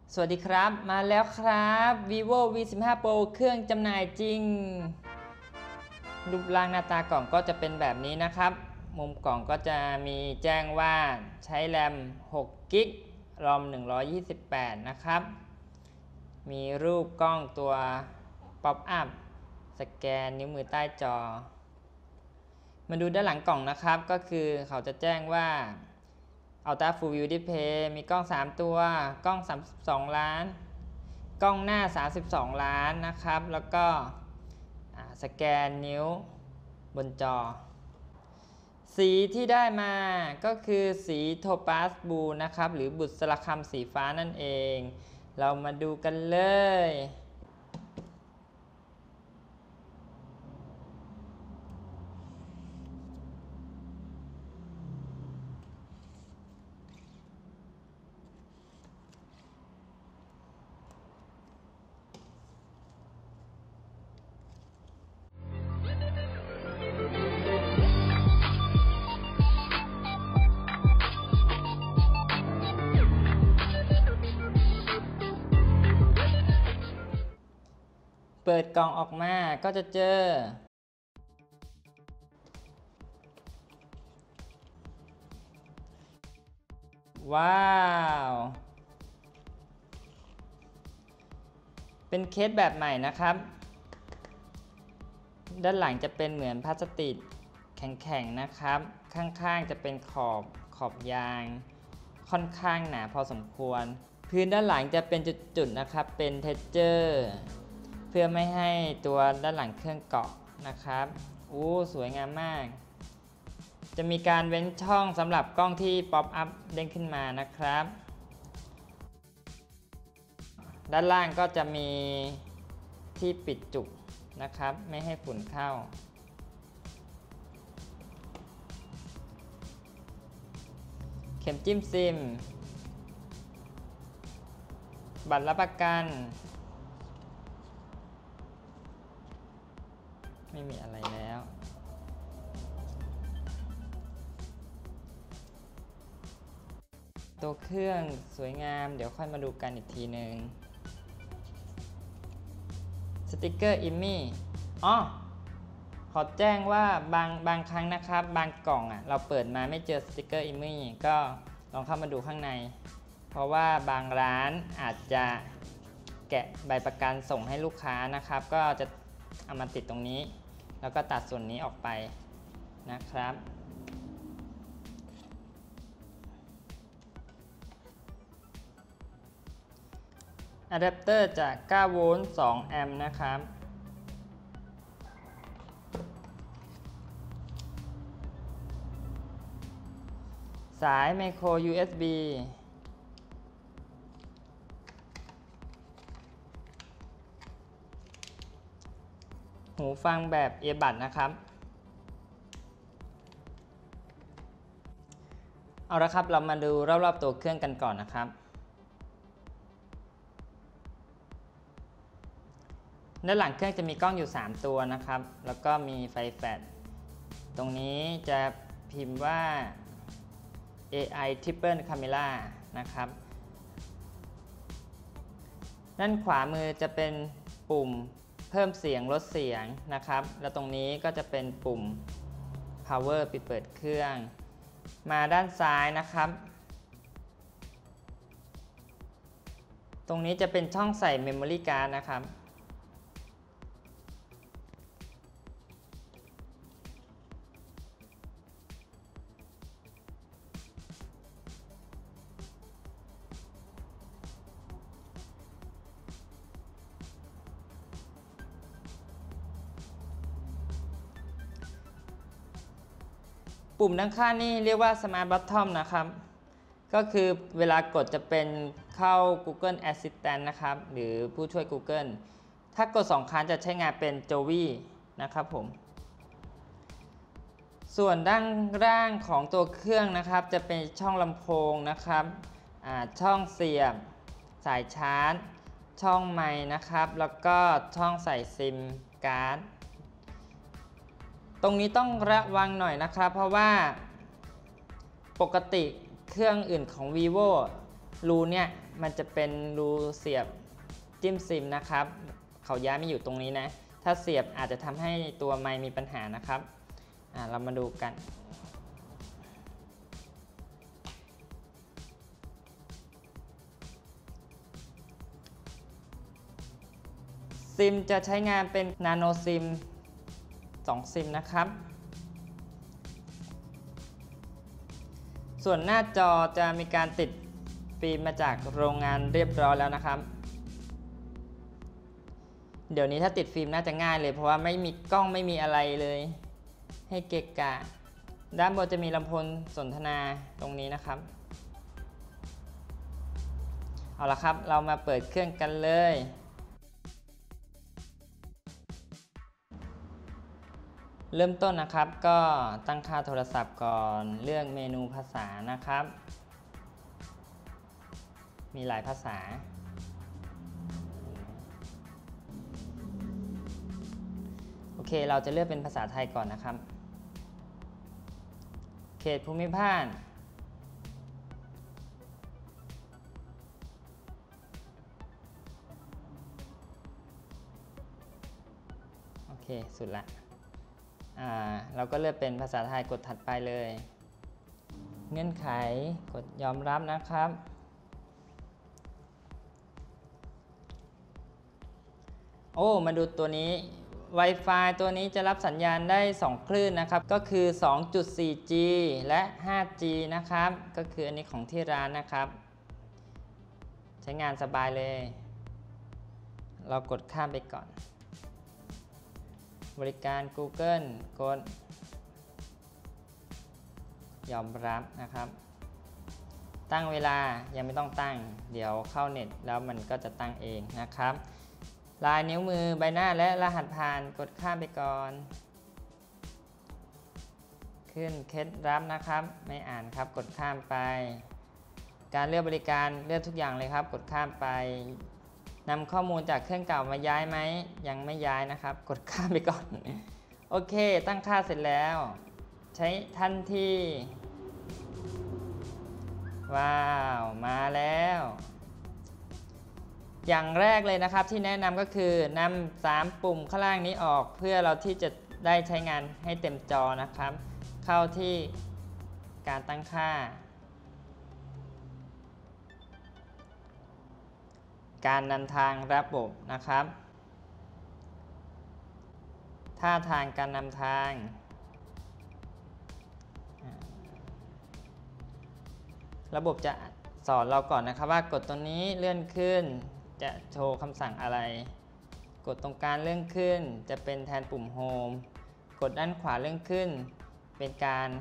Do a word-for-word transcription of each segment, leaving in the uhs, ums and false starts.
สวัสดีครับมาแล้วครับ vivo วี สิบห้า Pro เครื่องจำหน่ายจริงรูปร่างหน้าตากล่องก็จะเป็นแบบนี้นะครับมุมกล่องก็จะมีแจ้งว่าใช้แรมหกกิกะรอมหนึ่งร้อยยี่สิบแปดนะครับมีรูปกล้องตัวป๊อปอัพสแกนนิ้วมือใต้จอมาดูด้านหลังกล่องนะครับก็คือเขาจะแจ้งว่าUltra Full View Display มีกล้องสามตัวกล้องสามสิบสองล้านกล้องหน้าสามสิบสองล้านนะครับแล้วก็สแกนนิ้วบนจอสีที่ได้มาก็คือสีโทปาสบลูนะครับหรือบุษราคำสีฟ้านั่นเองเรามาดูกันเลยเปิดกล่องออกมาก็จะเจอว้าวเป็นเคสแบบใหม่นะครับด้านหลังจะเป็นเหมือนพลาสติกแข็งๆนะครับข้างๆจะเป็นขอบขอบยางค่อนข้างหนาพอสมควรพื้นด้านหลังจะเป็นจุดๆนะครับเป็นเท็กเจอร์เพื่อไม่ให้ตัวด้านหลังเครื่องเกาะนะครับอู้สวยงามมากจะมีการเว้นช่องสำหรับกล้องที่ป๊อปอัพเด้งขึ้นมานะครับด้านล่างก็จะมีที่ปิดจุกนะครับไม่ให้ฝุ่นเข้าเข็มจิ้มซิมบัตรรับประกันไม่มีอะไรแล้วตัวเครื่องสวยงามเดี๋ยวค่อยมาดูกันอีกทีหนึ่งสติกเกอร์อิมมี่อ๋อขอแจ้งว่าบางบางครั้งนะครับบางกล่องอ่ะเราเปิดมาไม่เจอสติกเกอร์อิมมี่ก็ลองเข้ามาดูข้างในเพราะว่าบางร้านอาจจะแกะใบประกันส่งให้ลูกค้านะครับก็จะเอามาติดตรงนี้แล้วก็ตัดส่วนนี้ออกไปนะครับอะแดปเตอร์จากเก้าโวลต์สองแอมป์นะครับสายไมโคร ยู เอส บี หูฟังแบบเอียบัดนะครับเอาละครับเรามาดูรอบๆตัวเครื่องกันก่อนนะครับด้านหลังเครื่องจะมีกล้องอยู่สามตัวนะครับแล้วก็มีไฟแฟลชตรงนี้จะพิมพ์ว่า เอ ไอ Triple Camera นะครับด้านขวามือจะเป็นปุ่มเพิ่มเสียงลดเสียงนะครับแล้วตรงนี้ก็จะเป็นปุ่ม power ปิดเปิดเครื่องมาด้านซ้ายนะครับตรงนี้จะเป็นช่องใส่ memory card นะครับปุ่มด้านข้างนี่เรียกว่า Smart Bottom นะครับก็คือเวลากดจะเป็นเข้า Google Assistant นะครับหรือผู้ช่วย Google ถ้ากดสองครั้งจะใช้งานเป็น Jovi นะครับผมส่วนด้านล่างของตัวเครื่องนะครับจะเป็นช่องลำโพงนะครับช่องเสียบสายชาร์จช่องไมค์นะครับแล้วก็ช่องใส่ซิมการ์ด ตรงนี้ต้องระวังหน่อยนะครับเพราะว่าปกติเครื่องอื่นของ vivo รูเนี่ยมันจะเป็นรูเสียบจิ้มซิมนะครับเขาย้ายมาอยู่ตรงนี้นะถ้าเสียบอาจจะทำให้ตัวไมค์มีปัญหานะครับอ่าเรามาดูกันซิมจะใช้งานเป็นนาโนซิมสองซิมนะครับส่วนหน้าจอจะมีการติดฟิล์มมาจากโรงงานเรียบร้อยแล้วนะครับเดี๋ยวนี้ถ้าติดฟิล์มน่าจะง่ายเลยเพราะว่าไม่มีกล้องไม่มีอะไรเลยให้เกะกะด้านบนจะมีลำโพงสนทนาตรงนี้นะครับเอาละครับเรามาเปิดเครื่องกันเลยเริ่มต้นนะครับก็ตั้งค่าโทรศัพท์ก่อนเลือกเมนูภาษานะครับมีหลายภาษาโอเคเราจะเลือกเป็นภาษาไทยก่อนนะครับเขตภูมิภาคโอเคสุดละอ่าเราก็เลือกเป็นภาษาไทยกดถัดไปเลยเงื่อนไขกดยอมรับนะครับโอ้มาดูตัวนี้ Wi-Fi ตัวนี้จะรับสัญญาณได้สองคลื่นนะครับก็คือ สองจุดสี่ จี และ ห้า จี นะครับก็คืออันนี้ของที่ร้านนะครับใช้งานสบายเลยเรากดข้ามไปก่อนบริการ Google กดยอมรับนะครับตั้งเวลายังไม่ต้องตั้งเดี๋ยวเข้าเน็ตแล้วมันก็จะตั้งเองนะครับลายนิ้วมือใบหน้าและรหัสผ่านกดข้ามไปก่อนขึ้นเคล็ดลับนะครับไม่อ่านครับกดข้ามไปการเลือกบริการเลือกทุกอย่างเลยครับกดข้ามไปนำข้อมูลจากเครื่องเก่ามาย้ายไหมยังไม่ย้ายนะครับกดข้ามไปก่อนโอเคตั้งค่าเสร็จแล้วใช้ทันทีว้าวมาแล้วอย่างแรกเลยนะครับที่แนะนำก็คือนำสามปุ่มข้างล่างนี้ออกเพื่อเราที่จะได้ใช้งานให้เต็มจอนะครับเข้าที่การตั้งค่าการนำทางระบบนะครับท่าทางการนำทางระบบจะสอนเราก่อนนะครับว่ากดตรงนี้เลื่อนขึ้นจะโชว์คำสั่งอะไรกดตรงกลางเลื่อนขึ้นจะเป็นแทนปุ่มโฮมกดด้านขวาเลื่อนขึ้นเป็นการ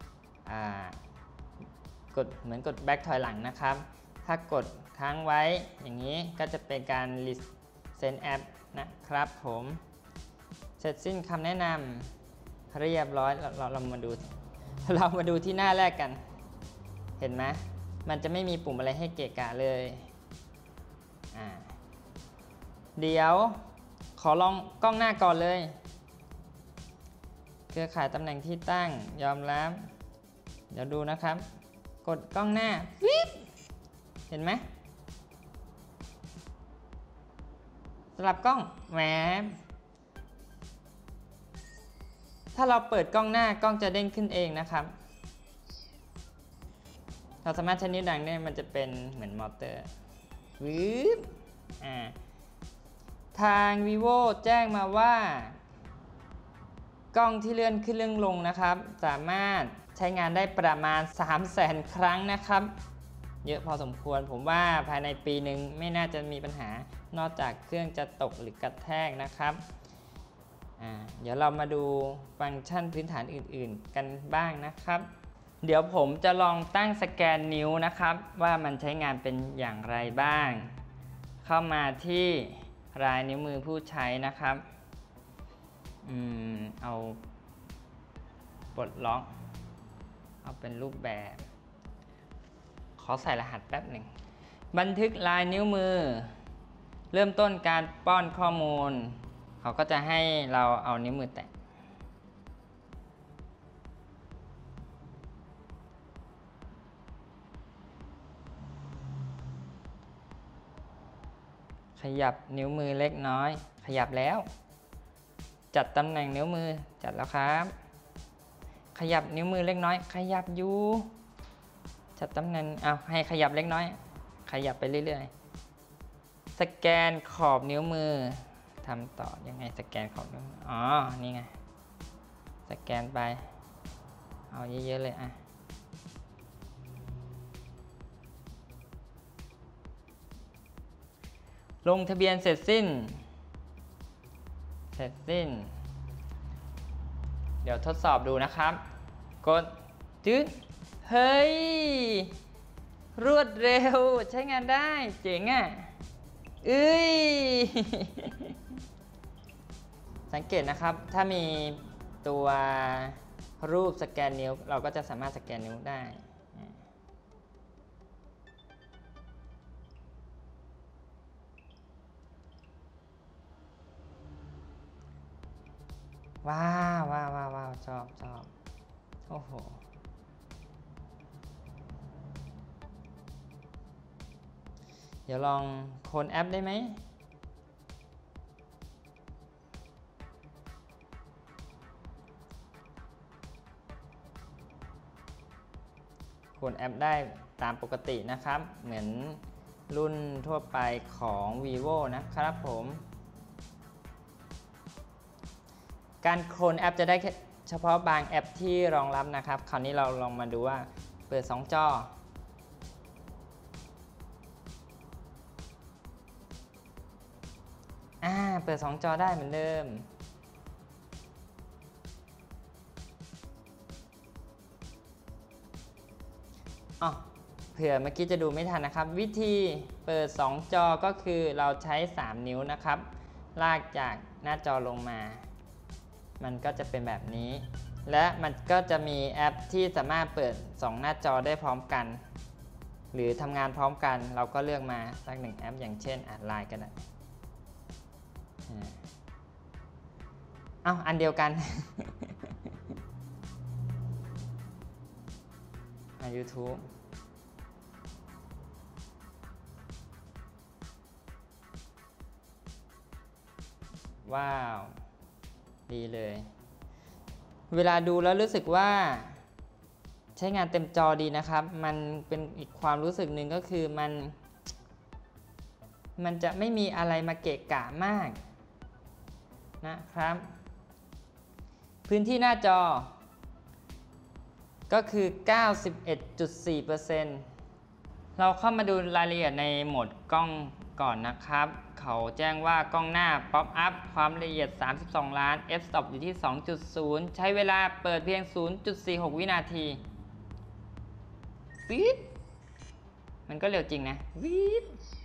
กดเหมือนกดแบ็คถอยหลังนะครับถ้ากดค้างไว้อย่างนี้ก็จะเป็นการ Reset App นะครับผมเสร็จสิ้นคำแนะนำเรียบร้อยเราเรามาดูเรามาดูที่หน้าแรกกันเห็นไหมมันจะไม่มีปุ่มอะไรให้เกะกะเลยอ่าเดี๋ยวขอลองกล้องหน้าก่อนเลยเครือข่ายตำแหน่งที่ตั้งยอมรับเดี๋ยวดูนะครับกดกล้องหน้าวิบเห็นไหมสลับกล้องแหมถ้าเราเปิดกล้องหน้ากล้องจะเด้งขึ้นเองนะครับเราสามารถใช้นิ้วดังได้มันจะเป็นเหมือนมอเตอร์วิบอ่าทาง vivo แจ้งมาว่ากล้องที่เลื่อนขึ้นเลื่อนลงนะครับสามารถใช้งานได้ประมาณ สามแสน ครั้งนะครับเยอะพอสมควรผมว่าภายในปีหนึ่งไม่น่าจะมีปัญหานอกจากเครื่องจะตกหรือกระแทกนะครับอ่าเดี๋ยวเรามาดูฟังก์ชันพื้นฐานอื่นๆกันบ้างนะครับเดี๋ยวผมจะลองตั้งสแกนนิ้วนะครับว่ามันใช้งานเป็นอย่างไรบ้างเข้ามาที่ลายนิ้วมือผู้ใช้นะครับอืมเอาปลดล็อกเอาเป็นรูปแบบขอใส่รหัสแป๊บหนึ่งบันทึกลายนิ้วมือเริ่มต้นการป้อนข้อมูลเขาก็จะให้เราเอานิ้วมือแตะขยับนิ้วมือเล็กน้อยขยับแล้วจัดตำแหน่งนิ้วมือจัดแล้วครับขยับนิ้วมือเล็กน้อยขยับอยู่จัดตำแหน่งเอาให้ขยับเล็กน้อยขยับไปเรื่อยๆสแกนขอบนิ้วมือทำต่อยังไงสแกนขอบนิ้วมืออ๋อนี่ไงสแกนไปเอาเยอะๆเลยอ่ะลงทะเบียนเสร็จสิ้นเสร็จสิ้นเดี๋ยวทดสอบดูนะครับกดจึ๊ดเฮ้ยรวดเร็วใช้งานได้เจ๋งอ่ะเอ้ยสังเกตนะครับถ้ามีตัวรูปสแกนนิ้วเราก็จะสามารถสแกนนิ้วได้ว้าวว้าวว้าวว้าวชอบชอบโอ้โหเดี๋ยวลองโคลนแอปได้ไหมโคลนแอปได้ตามปกตินะครับเหมือนรุ่นทั่วไปของ vivo นะครับผมการโคลนแอปจะได้เฉพาะบางแอปที่รองรับนะครับคราวนี้เราลองมาดูว่าเปิดสองจออ่าเปิดสองจอได้เหมือนเดิมอ๋อเผื่อเมื่อกี้จะดูไม่ทันนะครับวิธีเปิดสองจอก็คือเราใช้สามนิ้วนะครับลากจากหน้าจอลงมามันก็จะเป็นแบบนี้และมันก็จะมีแอปที่สามารถเปิดสองหน้าจอได้พร้อมกันหรือทำงานพร้อมกันเราก็เลือกมาสักหนึ่งแอปอย่างเช่นอ่านไลน์ก็ได้อ้าวอันเดียวกันอ่า YouTube ว้าวดีเลยเวลาดูแล้วรู้สึกว่าใช้งานเต็มจอดีนะครับมันเป็นอีกความรู้สึกหนึ่งก็คือมันมันจะไม่มีอะไรมาเกะกะมากนะครับพื้นที่หน้าจอก็คือ เก้าสิบเอ็ดจุดสี่เปอร์เซ็นต์ เราเข้ามาดูรายละเอียดในโหมดกล้องก่อนนะครับเขาแจ้งว่ากล้องหน้า Pop Up ความละเอียดสามสิบสองล้าน f-stop อยู่ที่ สองจุดศูนย์ ใช้เวลาเปิดเพียง ศูนย์จุดสี่หก วินาทีวีดมันก็เร็วจริงนะวีด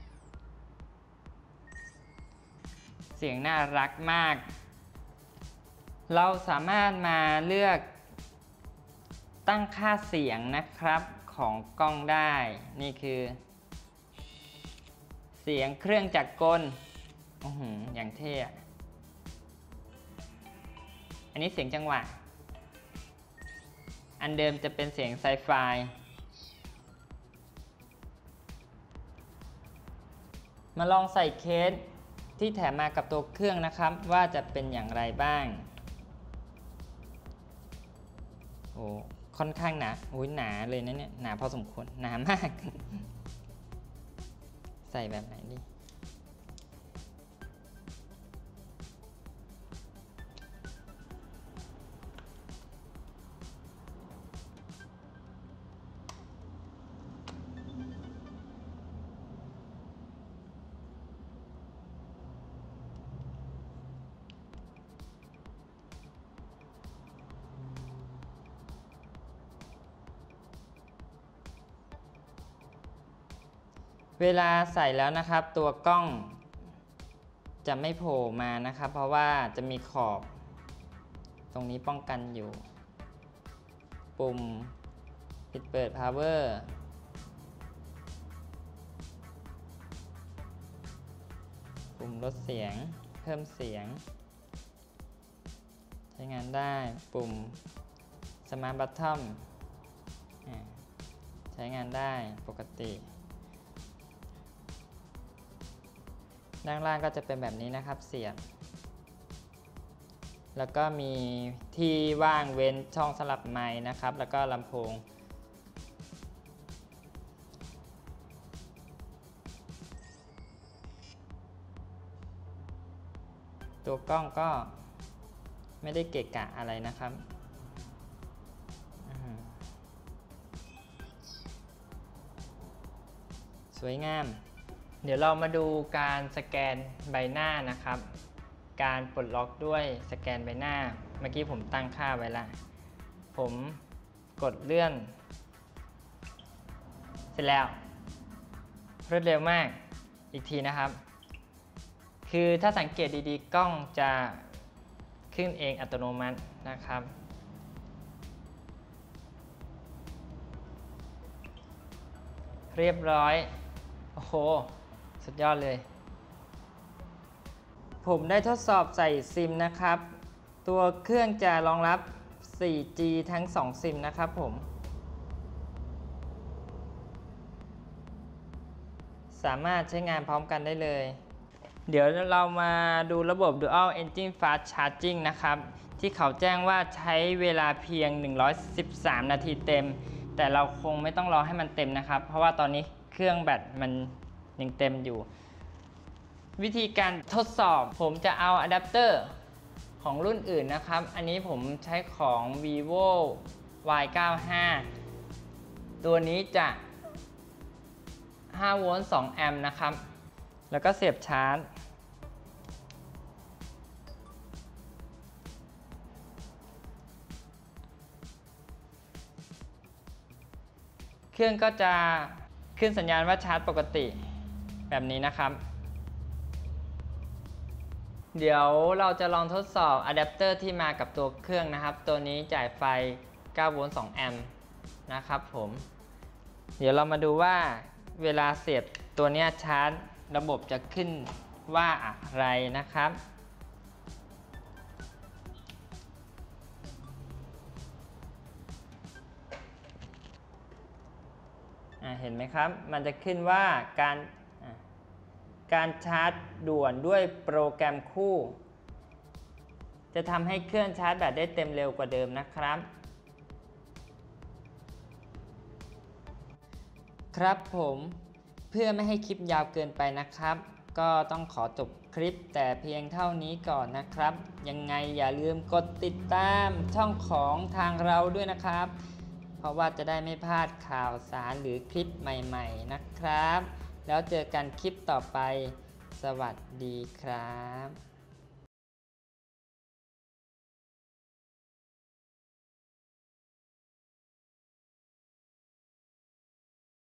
เสียงน่ารักมากเราสามารถมาเลือกตั้งค่าเสียงนะครับของกล้องได้นี่คือเสียงเครื่องจักรกลอื้อหืออย่างเท่อันนี้เสียงจังหวะอันเดิมจะเป็นเสียงไซไฟมาลองใส่เคสที่แถมมากับตัวเครื่องนะครับว่าจะเป็นอย่างไรบ้างโอ้ค่อนข้างหนาอุ้ยหนาเลยนะเนี่ยหนาพอสมควรหนามากใส่แบบไหนดีเวลาใส่แล้วนะครับตัวกล้องจะไม่โผล่มานะครับเพราะว่าจะมีขอบตรงนี้ป้องกันอยู่ปุ่มปิดเปิด power ปุ่มลดเสียงเพิ่มเสียงใช้งานได้ปุ่ม smart button ใช้งานได้ปกติด้านล่างก็จะเป็นแบบนี้นะครับเสียบแล้วก็มีที่ว่างเว้นช่องสลับไมค์นะครับแล้วก็ลำโพงตัวกล้องก็ไม่ได้เกะกะอะไรนะครับสวยงามเดี๋ยวเรามาดูการสแกนใบหน้านะครับการปลดล็อกด้วยสแกนใบหน้าเมื่อกี้ผมตั้งค่าไว้ละผมกดเลื่อนเสร็จแล้วรวดเร็วมากอีกทีนะครับคือถ้าสังเกตดีๆกล้องจะขึ้นเองอัตโนมัตินะครับเรียบร้อยโอ้โหสุดยอดเลยผมได้ทดสอบใส่ซิมนะครับตัวเครื่องจะรองรับ โฟร์จี ทั้งสองซิมนะครับผมสามารถใช้งานพร้อมกันได้เลยเดี๋ยวเรามาดูระบบ Dual Engine Fast Charging นะครับที่เขาแจ้งว่าใช้เวลาเพียงหนึ่งร้อยสิบสามนาทีเต็มแต่เราคงไม่ต้องรอให้มันเต็มนะครับเพราะว่าตอนนี้เครื่องแบตมันยังเต็มอยู่วิธีการทดสอบผมจะเอาอะแดปเตอร์ของรุ่นอื่นนะครับอันนี้ผมใช้ของ vivo วาย เก้าสิบห้า ตัวนี้จะห้าโวลต์สองแอมป์นะครับแล้วก็เสียบชาร์จเครื่องก็จะขึ้นสัญญาณว่าชาร์จปกติแบบนี้นะครับเดี๋ยวเราจะลองทดสอบอะแดปเตอร์ที่มากับตัวเครื่องนะครับตัวนี้จ่ายไฟเก้าโวลต์สองแอมป์นะครับผมเดี๋ยวเรามาดูว่าเวลาเสียบตัวนี้ชาร์จระบบจะขึ้นว่าอะไรนะครับเห็นไหมครับมันจะขึ้นว่าการการชาร์จด่วนด้วยโปรแกรมคู่จะทำให้เครื่องชาร์จแบตได้เต็มเร็วกว่าเดิมนะครับครับผมเพื่อไม่ให้คลิปยาวเกินไปนะครับก็ต้องขอจบคลิปแต่เพียงเท่านี้ก่อนนะครับยังไงอย่าลืมกดติดตามช่องของทางเราด้วยนะครับเพราะว่าจะได้ไม่พลาดข่าวสารหรือคลิปใหม่ๆนะครับแล้วเจอกันคลิปต่อไปสวัสดีครับ